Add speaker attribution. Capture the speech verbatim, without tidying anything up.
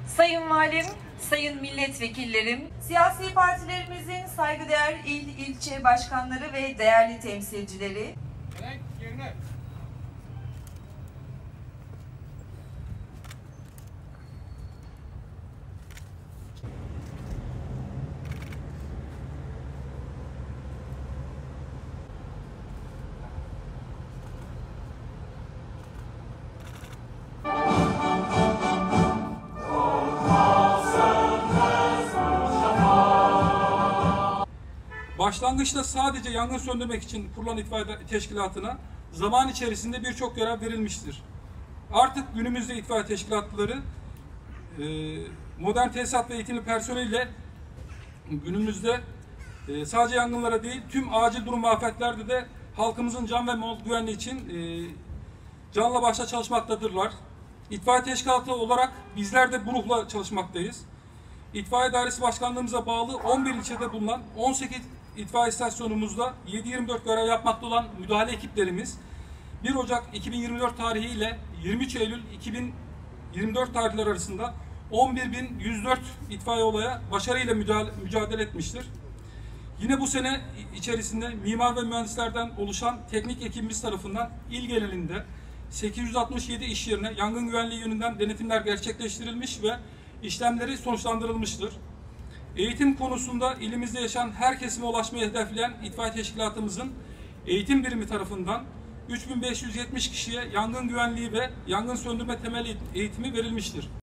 Speaker 1: Sayın Valim, sayın milletvekillerim, siyasi partilerimizin saygıdeğer il, ilçe başkanları ve değerli temsilcileri,
Speaker 2: başlangıçta sadece yangın söndürmek için kurulan itfaiye teşkilatına zaman içerisinde birçok görev verilmiştir. Artık günümüzde itfaiye teşkilatları modern tesisat ve eğitimli personeliyle günümüzde sadece yangınlara değil tüm acil durum ve afetlerde de halkımızın can ve mal güvenliği için canla başla çalışmaktadırlar. İtfaiye teşkilatı olarak bizler de bu ruhla çalışmaktayız. İtfaiye Dairesi Başkanlığımıza bağlı on bir ilçede bulunan on sekiz itfaiye istasyonumuzda yedi yirmi dört görev yapmakta olan müdahale ekiplerimiz bir Ocak iki bin yirmi dört tarihi ile yirmi üç Eylül iki bin yirmi dört tarihleri arasında on bir bin yüz dört itfaiye olaya başarıyla müdahale, mücadele etmiştir. Yine bu sene içerisinde mimar ve mühendislerden oluşan teknik ekibimiz tarafından il genelinde sekiz yüz altmış yedi iş yerine yangın güvenliği yönünden denetimler gerçekleştirilmiş ve işlemleri sonuçlandırılmıştır. Eğitim konusunda ilimizde yaşayan her kesime ulaşmayı hedefleyen itfaiye teşkilatımızın eğitim birimi tarafından üç bin beş yüz yetmiş kişiye yangın güvenliği ve yangın söndürme temel eğitimi verilmiştir.